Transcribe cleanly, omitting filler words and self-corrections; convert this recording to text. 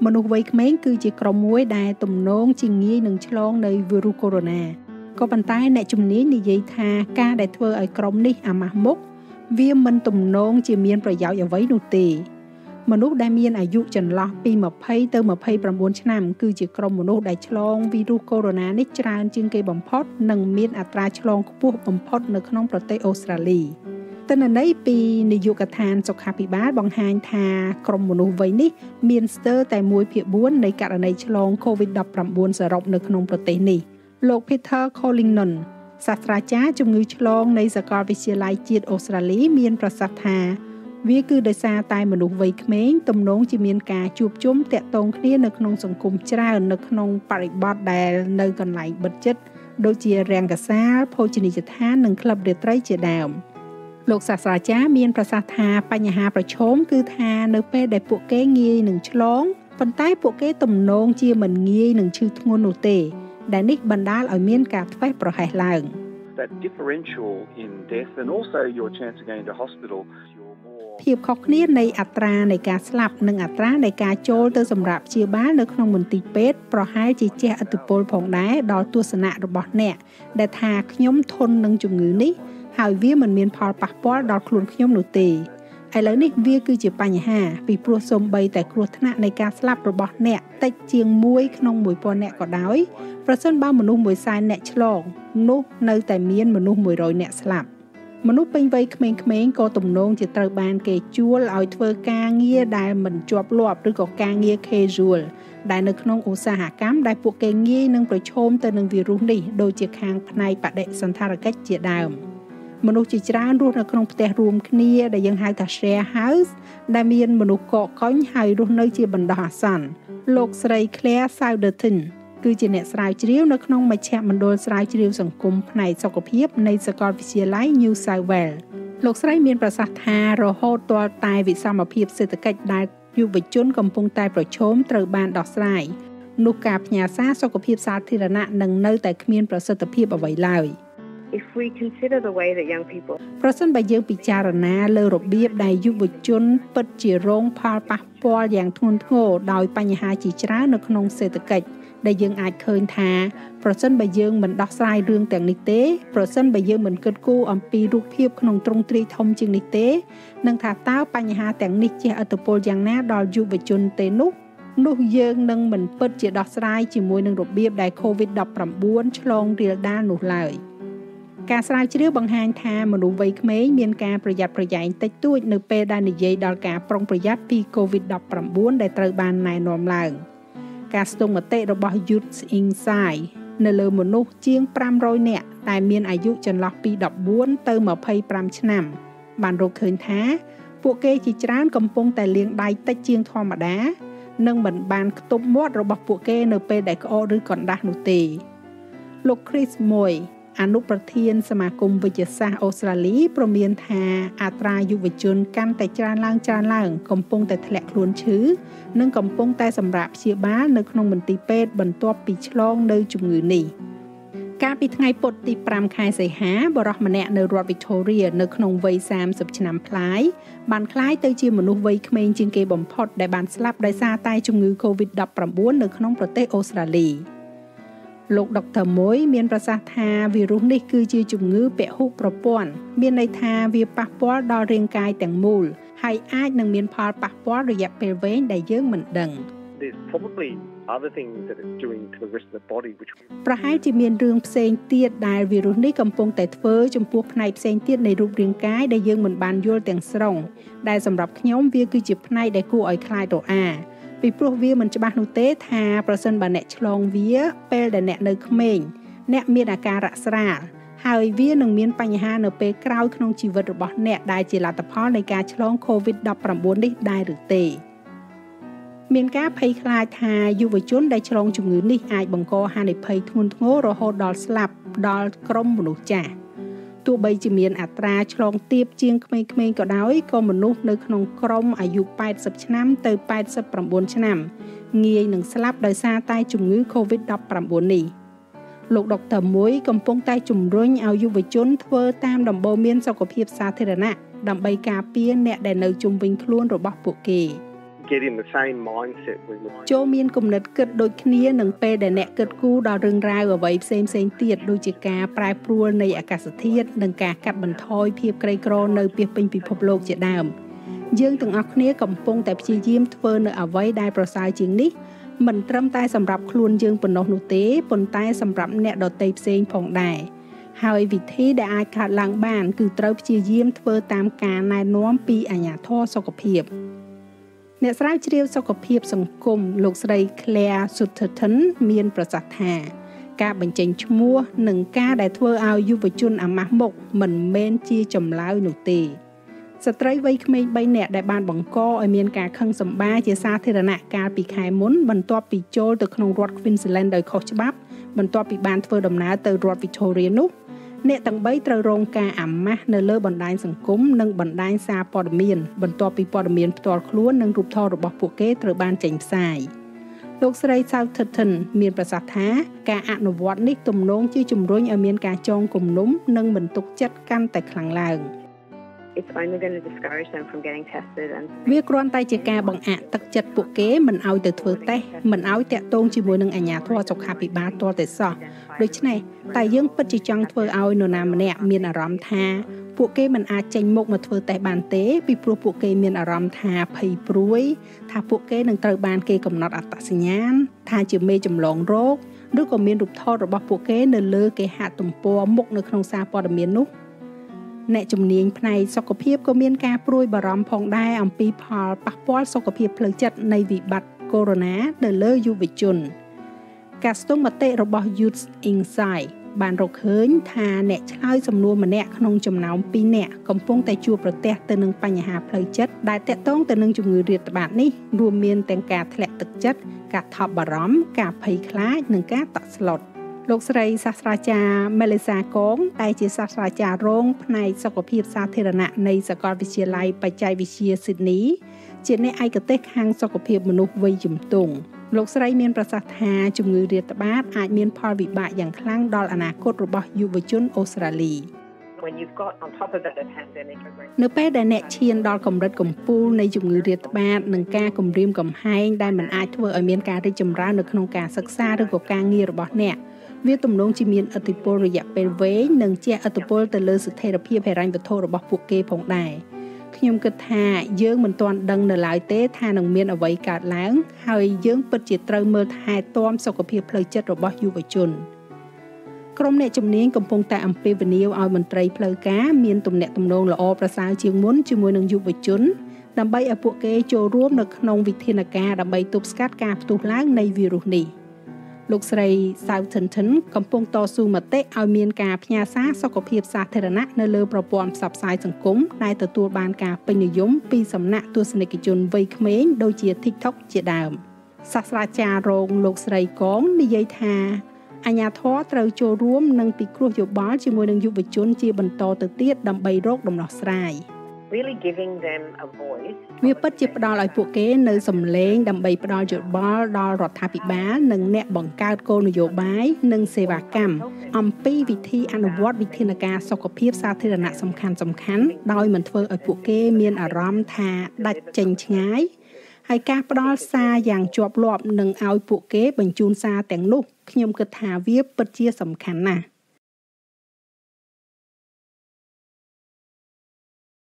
មនុស្សវ័យក្មេងគឺជាក្រុមមួយដែលទំនងជាងាយនឹងឆ្លងនៅវីរុសកូវីដ -19 ក៏ប៉ុន្តែអ្នកជំនាញនិយាយថាការដែលធ្វើឲ្យក្រុមនេះអាម៉ាស់មុខវាមិនទំនងជាមានប្រយោជន៍អ្វីនោះទេមនុស្សដែលមានអាយុចន្លោះពី20ទៅ29ឆ្នាំគឺជាក្រុមមនុស្សដែលឆ្លងវីរុសកូវីដ -19 នេះច្រើនជាងគេបំផុតនិងមានអត្រាឆ្លងខ្ពស់បំផុតនៅក្នុងប្រទេសអូស្ត្រាលីទិន្នន័យពីនាយកដ្ឋានសុខាភិបាលបង្ហាញថាក្រុមមនុស្សវ័យនេះមានស្ទើរតែ 1/4 នៃករណីឆ្លង COVID-19 សរុបនៅក្នុងប្រទេសនេះលោក Peter Collingnon សាស្ត្រាចារ្យជំងឺឆ្លងនៃសាកលវិទ្យាល័យជាតិអូស្ត្រាលីមានប្រសាសន៍ថាវាគឺដោយសារតែមនុស្សវ័យក្មេងទំនងជាមានការជួបជុំតាក់ទងគ្នានៅក្នុងសង្គមច្រើននៅក្នុងបរិបទដែលនៅកន្លែងបិទជិតដូចជារាំងកាសាលភោជនីយដ្ឋាននិងក្លឹបរាត្រីជាដើមលោកសាស្ត្រាចារ្យមានប្រសាសន៍ថាបញ្ហាប្រឈមគឺថានៅពេលដែលពួកគេងាយនឹងឆ្លងប៉ុន្តែពួកគេទំនងជាមិនងាយនឹងឈឺធ្ងន់នោះទេដែលនេះបណ្ដាលឲ្យមានការធ្វេសប្រហែសឡើង That differential in death and also your chance of going to hospital ភាពខុសគ្នានៃអត្រានៃការស្លាប់និងអត្រានៃការចូលទៅសម្រាប់ព្យាបាលនៅក្នុងមន្ទីរពេទ្យប្រហែលជាជះឥទ្ធិពលផងដែរដល់ទស្សនៈរបស់អ្នកដែលថាខ្ញុំធន់នឹងជំងឺនេះហើយវាមិនមានផលប៉ះពាល់ដល់ខ្លួនខ្ញុំនោះទេឥឡូវនេះវាគឺជាបញ្ហាពីព្រោះសូម្បីតែគ្រោះថ្នាក់នៃការស្លាប់របស់អ្នកតិចជាង1ក្នុង 1000 អ្នកក៏ដោយប្រសិនបើមនុស្ស 100,000 អ្នកឆ្លងនោះនៅតែមានមនុស្ស 100 អ្នកស្លាប់មនុស្សពេញវ័យក្មេងៗក៏ទំនងជាត្រូវបានគេជួលឲ្យធ្វើការងារដែលមិនជាប់លាប់ឬក៏ការងារ casual ដែលនៅក្នុងឧស្សាហកម្មដែលពួកគេងាយនឹងប្រឈមទៅនឹងវីរុសនេះដូចជាខាងផ្នែកបដិសណ្ឋារកិច្ចជាដើមមនុស្សជាច្រើនរស់នៅក្នុងផ្ទះរួមគ្នាដែលយើងហៅថា share house ដែលមានមនុស្សកកកុញហើយរស់នៅជាបណ្ដោះអាសន្នលោកស្រី Claire Souderton គឺជាអ្នកស្រាវជ្រាវនៅក្នុងមជ្ឈមណ្ឌលស្រាវជ្រាវសង្គមផ្នែកសុខភាពនៃសាកលវិទ្យាល័យ New South Wales លោកស្រីមានប្រសាសន៍ថារហូតទាល់តែវិសមភាពសេដ្ឋកិច្ចដែលយុវជនកំពុងតែប្រឈមត្រូវបានដោះស្រាយនោះការផ្ញើសារសុខភាពសាធារណៈនឹងនៅតែគ្មានប្រសិទ្ធភាពអ្វីឡើយ If we consider the way that young people ប្រសិនបើយើងពិចារណាលើរបៀបដែលយុវជនពិតជារងផលប៉ះពាល់យ៉ាងធ្ងន់ធ្ងរដោយបញ្ហាជាច្រើននៅក្នុងសេដ្ឋកិច្ចដែលយើងអាចឃើញថាប្រសិនបើយើងមិនដោះស្រាយរឿងទាំងនេះទេប្រសិនបើយើងមិនគិតគូរអំពីរូបភាពក្នុងទ្រង់ទ្រាយធំជាងនេះទេនឹងថាតើបញ្ហាទាំងនេះជះឥទ្ធិពលយ៉ាងណាដល់យុវជនទេនោះយើងនឹងមិនពិតជាដោះស្រាយជាមួយនឹងរបៀបដែល COVID-19 ឆ្លងរាលដាលនោះឡើយការស្រាវជ្រាវបង្ហាញថាមនុស្សវ័យក្មេងមានការប្រយ័ត្នប្រយែងតិចតួចនៅពេលដែលនិយាយដល់ការប្រុងប្រយ័ត្នពី COVID-19 ដែលត្រូវបានណែនាំឡើងការស្ទង់មតិរបស់ Youth Insight នៅលើមនុស្សជាង500នាក់ដែលមានអាយុចន្លោះពី14ទៅ25ឆ្នាំបានរកឃើញថាពួកគេជាច្រើនកំពុងតែលាងដៃតិចជាងធម្មតានិងមិនបានខ្ទប់មាត់របស់ពួកគេនៅពេលដែលក្អកឬកណ្ដាស់នោះទេលោក Chris Moyអនុប្រធានសមាគមវិទ្យាសាស្ត្រអូស្ត្រាលីព្រមានថាអត្រាយុវជនកាន់តែច្រើនឡើងកំពុងតែធ្លាក់ខ្លួនឈឺនិងកំពុងតែសម្រាប់ព្យាបាលនៅក្នុងមន្ទីរពេទ្យបន្ទាប់ពីឆ្លងនៅជំងឺនេះកាលពីថ្ងៃពុធទី5ខែសីហាបុរសម្នាក់នៅរដ្ឋ Victoria នៅក្នុងវ័យ30ឆ្នាំប្លាយបានក្លាយទៅជាមនុស្សវ័យក្មេងជាងគេបំផុតដែលបានស្លាប់ដោយសារតែជំងឺ COVID-19 នៅក្នុងប្រទេសអូស្ត្រាលីលោកដុកទ័រមួយមានប្រសាសន៍ថាវីរុសនេះគឺជាជំងឺពហុប្រព័ន្ធមានន័យថាវាប៉ះពាល់ដល់រាងកាយទាំងមូលហើយអាចនឹងមានផលប៉ះពាល់រយៈពេលវែងដែលយើងមិនដឹង There's probably other things that it's doing to the rest of the body which ប្រហែលជាមានរឿងផ្សេងទៀតដែលវីរុសនេះកំពុងតែធ្វើចំពោះផ្នែកផ្សេងទៀតនៃរូបរាងកាយដែលយើងមិនបានយល់ទាំងស្រុងដែលសម្រាប់ខ្ញុំវាគឺជាផ្នែកដែលគួរឲ្យខ្លាចរអាពីព្រោះវាមិនច្បាស់នោះទេថាប្រសិនបើអ្នកឆ្លងវាពេលដែលអ្នកនៅក្មេងអ្នកមានអាការៈស្រាលហើយវានឹងមានបញ្ហានៅពេលក្រោយក្នុងជីវិតរបស់អ្នកដែលជាលទ្ធផលនៃការឆ្លង COVID-19 នេះដែរឬទេមានការភ័យខ្លាចថាយុវជនដែលឆ្លងជំងឺនេះអាចបង្កហានិភ័យធ្ងន់ធ្ងររហូតដល់ស្លាប់ដល់ក្រុមមនុស្សចាស់ទោះបីជាមានអត្រាឆ្លងទាបជាងក្មេងៗក៏ដោយក៏មនុស្សនៅក្នុងក្រុមអាយុ80ឆ្នាំទៅ89ឆ្នាំងាយនឹងស្លាប់ដោយសារតែជំងឺ COVID-19 នេះលោកដុកទ័រមួយកំពុងតែជំរុញឲ្យយុវជនធ្វើតាមដំបូន្មានសុខភាពសាធារណៈដើម្បីការពារអ្នកដែលនៅជុំវិញខ្លួនរបស់ពួកគេ get in the same mindset with me. ចូលមានគំនិតគិតដូចគ្នានឹងពេលដែលអ្នកគិតគូរដល់រឿងរ៉ាវអ្វីផ្សេងៗទៀតដូចជាការប្រែប្រួលនៃអាកាសធាតុនិងការកាត់បន្ថយភាពក្រីក្រនៅពាសពេញពិភពលោកជាដើមយើងទាំងអស់គ្នាកំពុងតែព្យាយាមធ្វើនៅអ្វីដែលប្រសើរជាងនេះមិនត្រឹមតែសម្រាប់ខ្លួនយើងប៉ុណ្ណោះនោះទេប៉ុន្តែសម្រាប់អ្នកដទៃផ្សេងផងដែរហើយវិធីដែលអាចកើតឡើងបានគឺត្រូវព្យាយាមធ្វើតាមការណែនាំពីអាជ្ញាធរសុខភាពអ្នកស្រាវជ្រាវសុខភាពសង្គមលោកស្រី Claire Sutherton មានប្រសាសន៍ថាការបញ្ចេញឈ្មោះនិងការដែលធ្វើឲ្យយុវជនអាម៉ាស់មុខមិនមែនជាចម្លើយនោះទេស្ត្រីវ័យក្មេង3នាក់ដែលបានបង្កឲ្យមានការខឹងសម្បារជាសាធារណៈកាលពីខែមុនបន្ទាប់ពីចូលទៅក្នុងរដ្ឋ Queensland ដោយខុសច្បាប់បន្ទាប់ពីបានធ្វើដំណើរទៅរដ្ឋ Victoria នោះអ្នកទាំង3ត្រូវរងការអាម៉ាស់នៅលើបណ្ដាញសង្គមនិងបណ្ដាញសារព័ត៌មានបន្ទាប់ពីព័ត៌មានផ្ទាល់ខ្លួននិងរូបថតរបស់ពួកគេត្រូវបានចេញផ្សាយលោកស្រី Southerton មានប្រសាសន៍ថាការអនុវត្តនេះទំនងជាជំរុញឲ្យមានការចងគំនុំនិងមិនទុកចិត្តកាន់តែខ្លាំងឡើង It's only going to discourage them from getting tested and វាគ្រាន់តែជាការបង្អាក់ទឹកចិត្តពួកគេមិនឲ្យទៅធ្វើតេស្តមិនឲ្យតាក់ទងជាមួយនឹងអាជ្ញាធរសុខាភិបាលទាល់តែសោះដូច្នេះតែយើងពិតជាចង់ធ្វើឲ្យនរណាម្នាក់មានអារម្មណ៍ថាពួកគេមិនអាចចេញមុខមកធ្វើតេស្តបានទេពីព្រោះពួកគេមានអារម្មណ៍ថាភ័យព្រួយថាពួកគេនឹងត្រូវបានគេកំណត់អត្តសញ្ញាណថាជាមេចម្លងរោគឬក៏មានរូបថតរបស់ពួកគេនៅលើគេហទំព័រមុខនៅក្នុងសារព័ត៌មាននោះអ្នកជំនាញផ្នែកសុខភាពក៏មានការព្រួយបារម្ភផងដែរអំពីផលប៉ះពាល់សុខភាពផ្លូវចិត្តនៃវិបត្តិកូវីដ -19 នៅលើយុវជនការស្ទង់មតិរបស់ Youth Insight បានរកឃើញថាអ្នកឆ្លើយសំណួរម្នាក់ក្នុងចំណោម2នាក់កំពុងតែជួបប្រទះទៅនឹងបញ្ហាផ្លូវចិត្តដែលទាក់ទងទៅនឹងជំងឺរាតត្បាតនេះរួមមានទាំងការធ្លាក់ទឹកចិត្តការថប់បារម្ភការភ័យខ្លាចនិងការតក់ស្លុតលោកស្រីសាស្ត្រាចារ្យ Melissa Kong ដែលជាសាស្ត្រាចារ្យរងផ្នែកសុខភាពសាធារណៈនៃសាកលវិទ្យាល័យបច្ចេកវិទ្យា Sydney ជាអ្នកឯកទេសខាងសុខភាពមនុស្សវ័យជំទង់លោកស្រីមានប្រសាសន៍ថាជំងឺរាតត្បាតអាចមានផលវិបាកយ៉ាងខ្លាំងដល់អនាគតរបស់យុវជនអូស្ត្រាលី when you've got on top of that a pandemic នៅពេលដែលអ្នកឈានដល់កម្រិតកំពូលនៃជំងឺរាតត្បាតនិងការគំរាមកំហែងដែលមិនអាចធ្វើឲ្យមានការរីកចម្រើននៅក្នុងការសិក្សាឬក៏ការងាររបស់អ្នកវាទំនងជាមានឥទ្ធិពលរយៈពេលវែងនិងជះឥទ្ធិពលទៅលើស្ថិរភាពហិរញ្ញវត្ថុរបស់ពួកគេផងដែរខ្ញុំគិតថាយើងមិនទាន់ដឹងនៅឡើយទេថានឹងមានអ្វីកើតឡើងហើយយើងពិតជាត្រូវមើលថែទាំសុខភាពផ្លូវចិត្តរបស់យុវជនក្រុមអ្នកជំនាញកំពុងតែអំពាវនាវឲ្យមន្ត្រីផ្លូវការមានទំនាក់ទំនងល្អប្រសើរជាងមុនជាមួយនឹងយុវជនដើម្បីឲ្យពួកគេចូលរួមនៅក្នុងវិធានការដើម្បីទប់ស្កាត់ការផ្ទុះឡើងនៃវីរុសនេះលោកស្រី Southerton កំពុងតស៊ូមតិឲ្យមានការផ្ញើសារសុខភាពសាធារណៈនៅលើប្រព័ន្ធផ្សព្វផ្សាយសង្គមដែលទទួលបានការពេញនិយមពីសំណាក់ទស្សនិកជនវ័យក្មេងដូចជា TikTok ជាដើមសាស្ត្រាចារ្យរងលោកស្រីកងនិយាយថាអាជ្ញាធរត្រូវចូលរួមនិងពិគ្រោះយោបល់ជាមួយនឹងយុវជនជាបន្តទៅទៀតដើម្បីរកដំណោះស្រាយ really giving them a voice វាពិតជាផ្ដល់ឲ្យពួកគេនៅសំឡេងដើម្បីផ្ដល់យោបល់ដល់រដ្ឋាភិបាលនិងអ្នកបង្កើតគោលនយោបាយនិងសេវាកម្មអំពីវិធីអនុវត្តវិធានការសុខភាពសាធារណៈសំខាន់ៗដោយមិនធ្វើឲ្យពួកគេមានអារម្មណ៍ថាដាច់ចេញឆ្ងាយហើយការផ្ដល់សារយ៉ាងជាប់លាប់នឹងឲ្យពួកគេបញ្ជូនសារទាំងនោះខ្ញុំគិតថាវាពិតជាសំខាន់ណាស់